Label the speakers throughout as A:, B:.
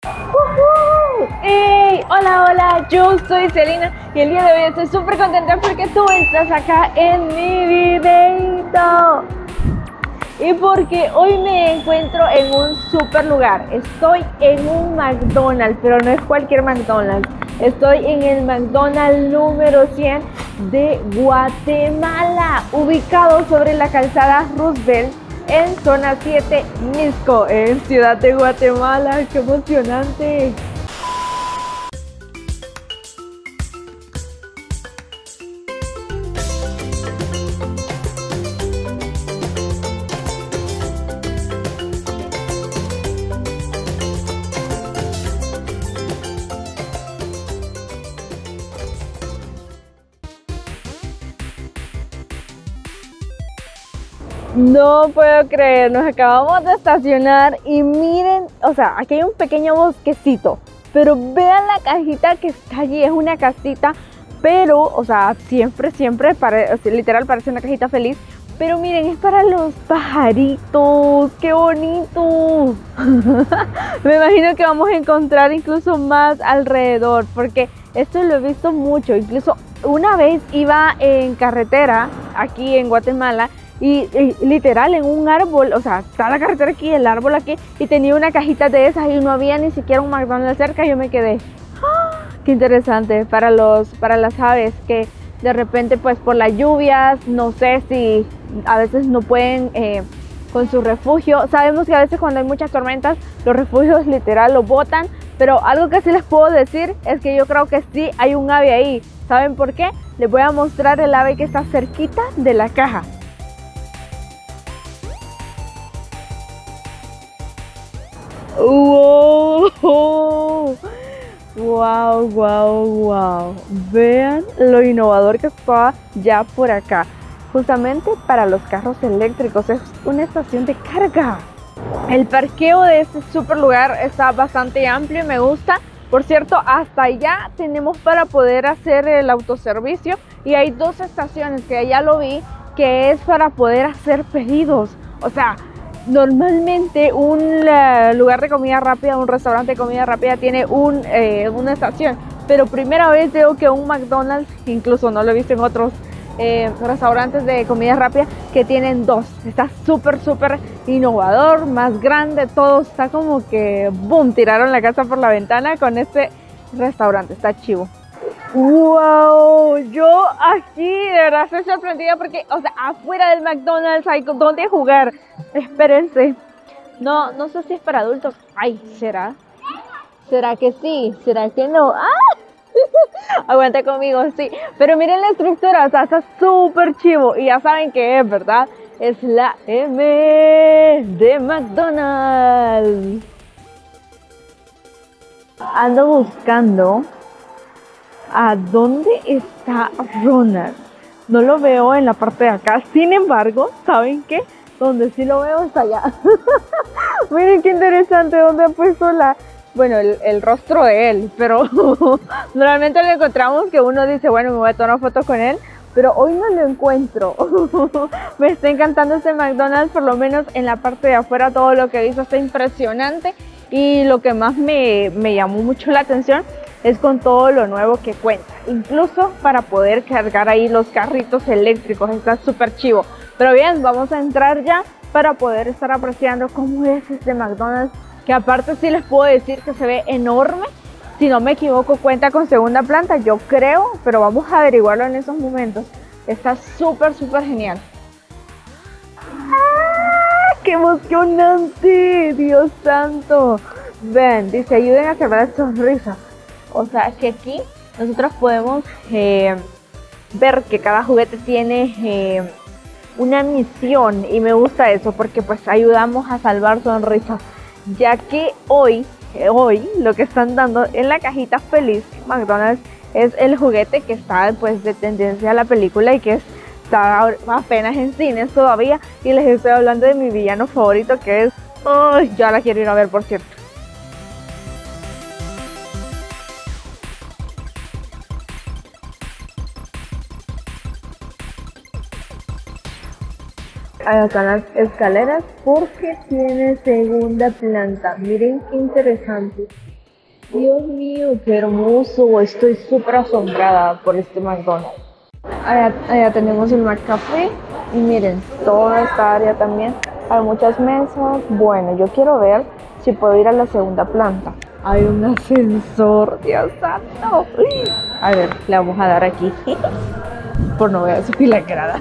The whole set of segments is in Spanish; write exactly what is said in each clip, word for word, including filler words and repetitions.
A: ¡Woohoo! ¡Hey! Hola, hola, yo soy Celina y el día de hoy estoy súper contenta porque tú estás acá en mi videito. Y porque hoy me encuentro en un super lugar. Estoy en un McDonald's, pero no es cualquier McDonald's. Estoy en el McDonald's número cien de Guatemala, ubicado sobre la calzada Roosevelt en zona siete, Misco, en Ciudad de Guatemala. ¡Qué emocionante! No puedo creer, nos acabamos de estacionar y miren, o sea, aquí hay un pequeño bosquecito, pero vean la cajita que está allí, es una casita, pero, o sea, siempre, siempre, pare, o sea, literal parece una cajita feliz, pero miren, es para los pajaritos, qué bonito. Me imagino que vamos a encontrar incluso más alrededor, porque esto lo he visto mucho, incluso una vez iba en carretera aquí en Guatemala, Y, y literal en un árbol, o sea, está la carretera aquí, el árbol aquí, y tenía una cajita de esas y no había ni siquiera un McDonald's cerca. Yo me quedé, ¡ah! Qué interesante para los para las aves que de repente, pues por las lluvias, no sé si a veces no pueden eh, con su refugio. Sabemos que a veces cuando hay muchas tormentas los refugios literal los botan, pero algo que sí les puedo decir es que yo creo que sí hay un ave ahí. ¿Saben por qué? Les voy a mostrar el ave que está cerquita de la caja. ¡Wow! ¡Wow, wow, wow! Vean lo innovador que está ya por acá. Justamente para los carros eléctricos, es una estación de carga. El parqueo de este super lugar está bastante amplio y me gusta. Por cierto, hasta allá tenemos para poder hacer el autoservicio y hay dos estaciones que ya lo vi, que es para poder hacer pedidos. O sea, normalmente un uh, lugar de comida rápida, un restaurante de comida rápida tiene un, eh, una estación, pero primera vez veo que un McDonald's, incluso no lo he visto en otros eh, restaurantes de comida rápida, que tienen dos. Está súper súper innovador, más grande, todo está como que boom, tiraron la casa por la ventana con este restaurante, está chivo. ¡Wow! Yo aquí de verdad estoy sorprendida porque, o sea, afuera del McDonald's hay donde jugar. Espérense. No, no sé si es para adultos. Ay, ¿será? ¿Será que sí? ¿Será que no? ¡Ah! Aguanta conmigo, sí. Pero miren la estructura, o sea, está súper chivo. Y ya saben qué es, ¿verdad? Es la M de McDonald's. Ando buscando ¿a dónde está Ronald? No lo veo en la parte de acá. Sin embargo, ¿saben qué? Donde sí lo veo está allá. Miren qué interesante, donde ha puesto la... Bueno, el, el rostro de él. Pero normalmente lo encontramos que uno dice, bueno, me voy a tomar una foto con él. Pero hoy no lo encuentro. Me está encantando este McDonald's, por lo menos en la parte de afuera todo lo que he visto está impresionante. Y lo que más me, me llamó mucho la atención es con todo lo nuevo que cuenta, incluso para poder cargar ahí los carritos eléctricos, está súper chivo. Pero bien, vamos a entrar ya para poder estar apreciando cómo es este McDonald's, que aparte sí les puedo decir que se ve enorme. Si no me equivoco cuenta con segunda planta, yo creo, pero vamos a averiguarlo en esos momentos. Está súper súper genial. ¡Ah! ¡Qué emocionante! ¡Dios santo! Ven, dice, ayuden a cerrar sonrisas. O sea, que aquí nosotros podemos eh, ver que cada juguete tiene eh, una misión, y me gusta eso porque pues ayudamos a salvar sonrisas, ya que hoy, eh, hoy lo que están dando en la cajita feliz McDonald's es el juguete que está pues de tendencia a la película y que está apenas en cines todavía, y les estoy hablando de mi villano favorito, que es, oh, yo la quiero ir a ver, por cierto. Acá las escaleras porque tiene segunda planta. Miren qué interesante. Dios mío, qué hermoso. Estoy súper asombrada por este McDonald's. Allá, allá tenemos el McCafé y miren, toda esta área también. Hay muchas mesas. Bueno, yo quiero ver si puedo ir a la segunda planta. Hay un ascensor, Dios santo. A ver, le vamos a dar aquí. Por no voy a subir la grada.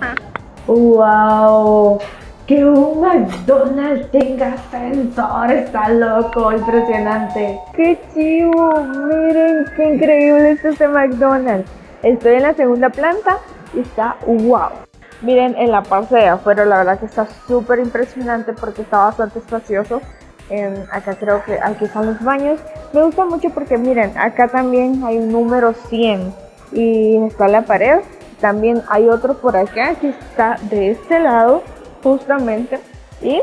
A: ¡Wow! Que un McDonald's tenga ascensor, está loco, impresionante. ¡Qué chivo! Miren qué increíble es este McDonald's. Estoy en la segunda planta y está wow. Miren en la parte de afuera, la verdad que está súper impresionante porque está bastante espacioso. Eh, acá creo que aquí están los baños. Me gusta mucho porque miren, acá también hay un número cien y está en la pared. También hay otro por acá que está de este lado justamente y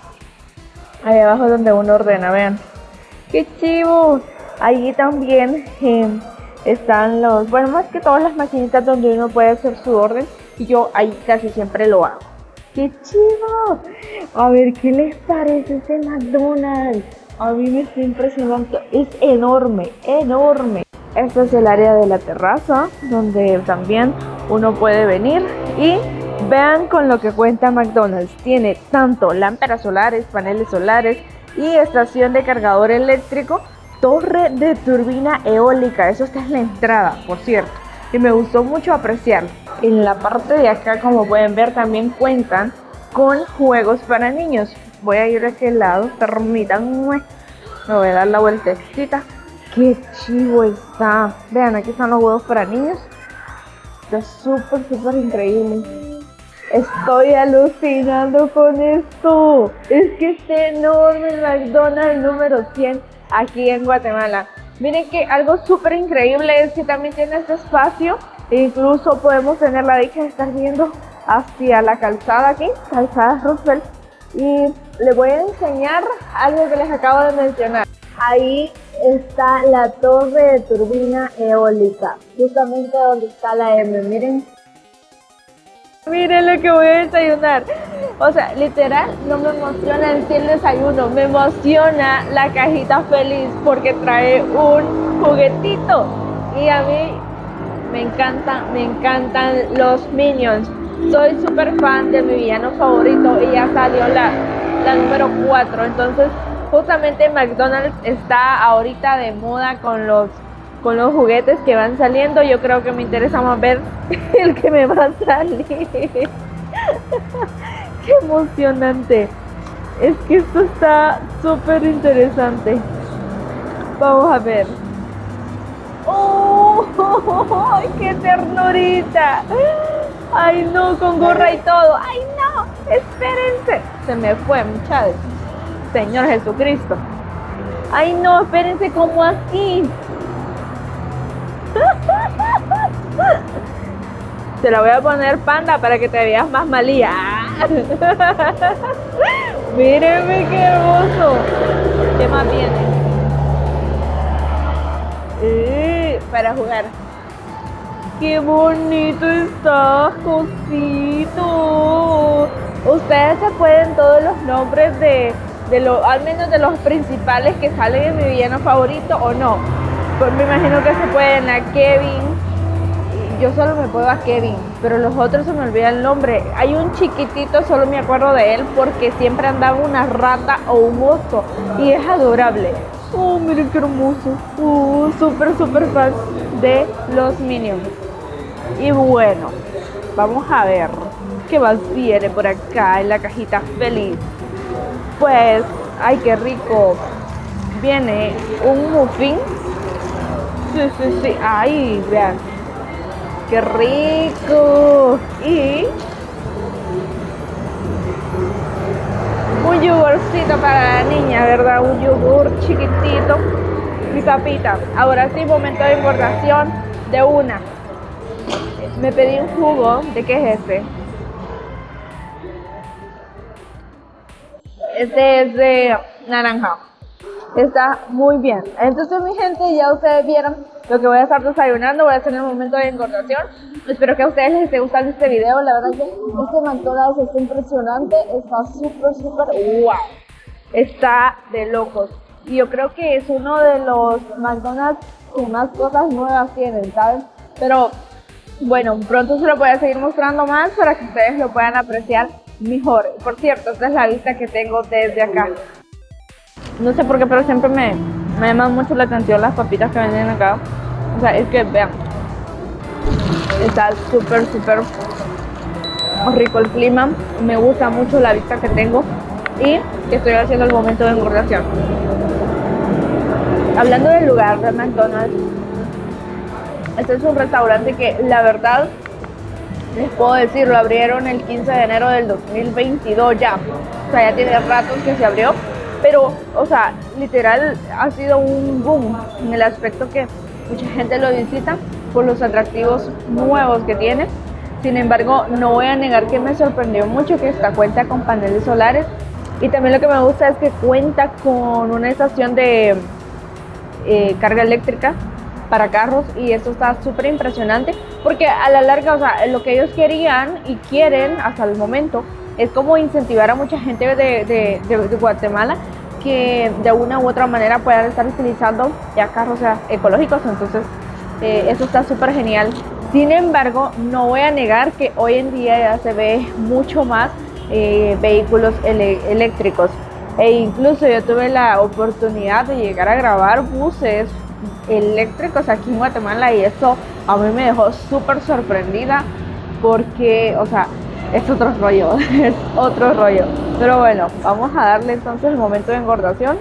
A: ahí abajo donde uno ordena, vean. ¡Qué chivo! Allí también eh, están los, bueno, más que todas las maquinitas donde uno puede hacer su orden y yo ahí casi siempre lo hago. ¡Qué chivo! A ver, ¿qué les parece ese McDonald's? A mí me está impresionando, es enorme, enorme. Este es el área de la terraza donde también uno puede venir y vean con lo que cuenta McDonald's. Tiene tanto lámparas solares, paneles solares y estación de cargador eléctrico, torre de turbina eólica. Eso está en la entrada, por cierto. Y me gustó mucho apreciarlo. En la parte de acá, como pueden ver, también cuentan con juegos para niños. Voy a ir a aquel lado, permítanme. Me voy a dar la vueltecita. ¡Qué chivo está! Vean, aquí están los juegos para niños. Está súper, súper increíble. Estoy alucinando con esto. Es que está enorme el McDonald's número cien aquí en Guatemala. Miren que algo súper increíble es que también tiene este espacio. E incluso podemos tener la dicha de estar viendo hacia la calzada aquí, calzada Roosevelt. Y les voy a enseñar algo que les acabo de mencionar. Ahí está la torre de turbina eólica, justamente donde está la M, miren. Miren lo que voy a desayunar. O sea, literal, no me emociona en sí el desayuno, me emociona la cajita feliz porque trae un juguetito. Y a mí me encanta, me encantan los Minions. Soy súper fan de mi villano favorito y ya salió la, la número cuatro, entonces justamente McDonald's está ahorita de moda con los, con los juguetes que van saliendo. Yo creo que me interesa más ver el que me va a salir. ¡Qué emocionante! Es que esto está súper interesante. Vamos a ver. ¡Oh! ¡Ay, qué ternurita! ¡Ay, no! Con gorra y todo. ¡Ay, no! ¡Espérense! Se me fue, muchachos. Señor Jesucristo. Ay, no, espérense, ¿cómo así? Te la voy a poner, panda, para que te veas más malía. Mírenme qué hermoso. ¿Qué más viene? Eh, para jugar. Qué bonito está, cosito. Ustedes se pueden todos los nombres de De lo, al menos de los principales que salen en mi villano favorito, o no. Pues me imagino que se pueden a Kevin. Yo solo me puedo a Kevin, pero los otros se me olvida el nombre. Hay un chiquitito, solo me acuerdo de él porque siempre andaba una rata o un oso y es adorable. Oh, miren qué hermoso. Uh, súper, súper fan de los Minions. Y bueno, vamos a ver qué más viene por acá en la cajita feliz. Pues, ay, qué rico. Viene un muffin. Sí, sí, sí. Ay, vean. Qué rico. Y un yogurcito para la niña, ¿verdad? Un yogur chiquitito. Mi papita. Ahora sí, momento de importación de una. Me pedí un jugo. ¿De qué es este? Este es de naranja. Está muy bien. Entonces, mi gente, ya ustedes vieron lo que voy a estar desayunando. Voy a hacer el momento de engordación. Espero que a ustedes les esté gustando este video. La verdad que este McDonald's está impresionante. Está súper, súper wow. Está de locos. y yo creo que es uno de los McDonald's que más cosas nuevas tienen, ¿saben? Pero bueno, pronto se lo voy a seguir mostrando más para que ustedes lo puedan apreciar mejor. Por cierto, esta es la vista que tengo desde acá. No sé por qué, pero siempre me, me llaman mucho la atención las papitas que venden acá. O sea, es que vean, está súper, súper rico el clima. Me gusta mucho la vista que tengo y que estoy haciendo el momento de engordación. Hablando del lugar de McDonald's, este es un restaurante que la verdad les puedo decir, lo abrieron el quince de enero del dos mil veintidós ya. O sea, ya tiene ratos que se abrió. Pero, o sea, literal ha sido un boom en el aspecto que mucha gente lo visita por los atractivos nuevos que tiene. Sin embargo, no voy a negar que me sorprendió mucho que esta cuenta con paneles solares. Y también lo que me gusta es que cuenta con una estación de eh, carga eléctrica para carros, y esto está súper impresionante porque a la larga, o sea, lo que ellos querían y quieren hasta el momento es como incentivar a mucha gente de, de, de, de Guatemala que de una u otra manera puedan estar utilizando ya carros, o sea, ecológicos. Entonces eh, eso está súper genial. Sin embargo, no voy a negar que hoy en día ya se ve mucho más eh, vehículos ele eléctricos, e incluso yo tuve la oportunidad de llegar a grabar buses eléctricos aquí en Guatemala, y eso a mí me dejó súper sorprendida porque, o sea, es otro rollo, es otro rollo. Pero bueno, vamos a darle entonces el momento de engordación.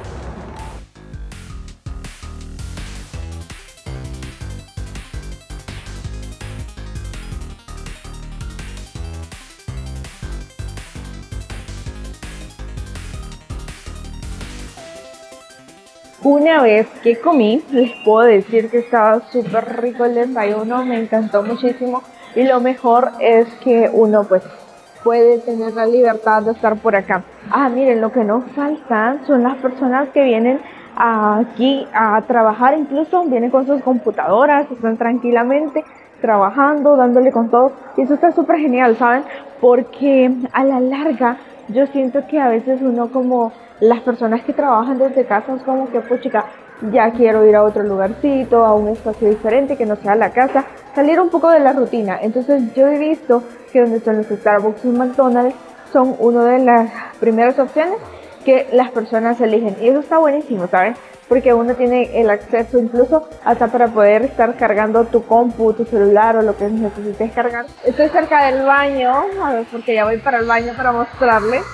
A: Una vez que comí, les puedo decir que estaba súper rico el desayuno, me encantó muchísimo, y lo mejor es que uno pues puede tener la libertad de estar por acá. Ah, miren, lo que nos faltan son las personas que vienen aquí a trabajar, incluso vienen con sus computadoras, están tranquilamente trabajando, dándole con todo, y eso está súper genial, ¿saben? Porque a la larga yo siento que a veces uno, como las personas que trabajan desde casa, es como que, pues chica, ya quiero ir a otro lugarcito, a un espacio diferente que no sea la casa, salir un poco de la rutina. Entonces yo he visto que donde están los Starbucks y McDonald's son una de las primeras opciones que las personas eligen, y eso está buenísimo, ¿saben? Porque uno tiene el acceso incluso hasta para poder estar cargando tu compu, tu celular o lo que necesites cargar. Estoy cerca del baño, a ver, porque ya voy para el baño para mostrarles.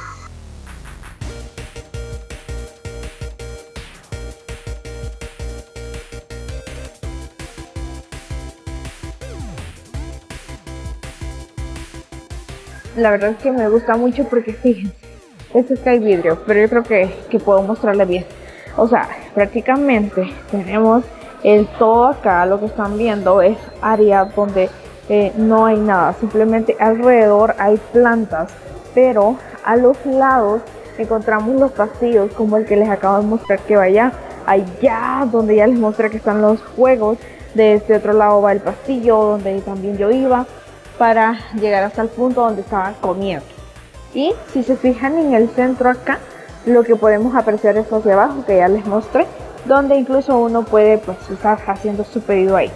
A: La verdad es que me gusta mucho porque fíjense, este es que hay vidrio, pero yo creo que, que puedo mostrarle bien. O sea, prácticamente tenemos el todo acá. Lo que están viendo es área donde eh, no hay nada, simplemente alrededor hay plantas, pero a los lados encontramos los pasillos como el que les acabo de mostrar, que vaya allá donde ya les mostré que están los juegos. De este otro lado va el pasillo donde también yo iba para llegar hasta el punto donde estaban comiendo. Y si se fijan en el centro acá, lo que podemos apreciar es hacia abajo, que ya les mostré, donde incluso uno puede pues estar haciendo su pedido ahí.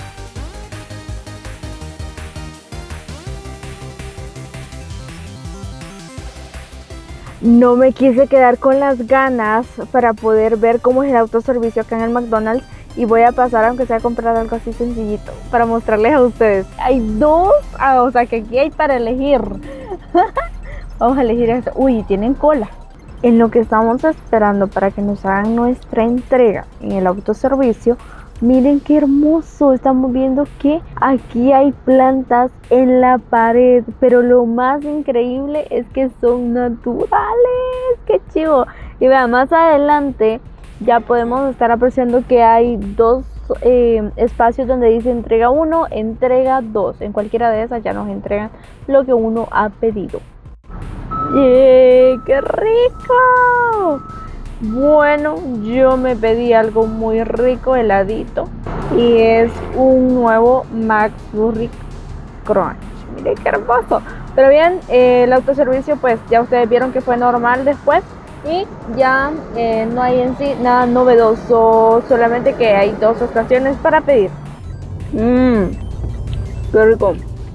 A: No me quise quedar con las ganas para poder ver cómo es el autoservicio acá en el McDonald's, y voy a pasar, aunque sea a comprar algo así sencillito para mostrarles a ustedes. Hay dos, ah, o sea que aquí hay para elegir. Vamos a elegir esto. Uy, tienen cola. En lo que estamos esperando para que nos hagan nuestra entrega en el autoservicio, miren qué hermoso. Estamos viendo que aquí hay plantas en la pared, pero lo más increíble es que son naturales. ¡Qué chivo! Y vean, más adelante ya podemos estar apreciando que hay dos eh, espacios donde dice entrega uno, entrega dos. En cualquiera de esas ya nos entregan lo que uno ha pedido. ¡Yeah! ¡Qué rico! Bueno, yo me pedí algo muy rico, heladito, y es un nuevo McFlurry Crunch. Miren qué hermoso. Pero bien, eh, el autoservicio pues ya ustedes vieron que fue normal después. Y ya eh, no hay en sí nada novedoso, solamente que hay dos estaciones para pedir. Mmm, qué rico.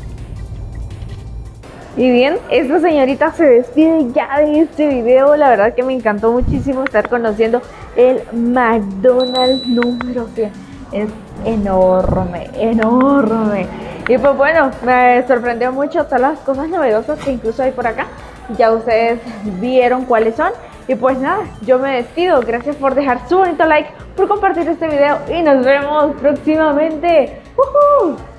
A: Y bien, esta señorita se despide ya de este video. La verdad que me encantó muchísimo estar conociendo el McDonald's número cien. Es enorme, enorme. Y pues bueno, me sorprendió mucho todas las cosas novedosas que incluso hay por acá. Ya ustedes vieron cuáles son. Y pues nada, yo me despido. Gracias por dejar su bonito like, por compartir este video y nos vemos próximamente. ¡Woohoo!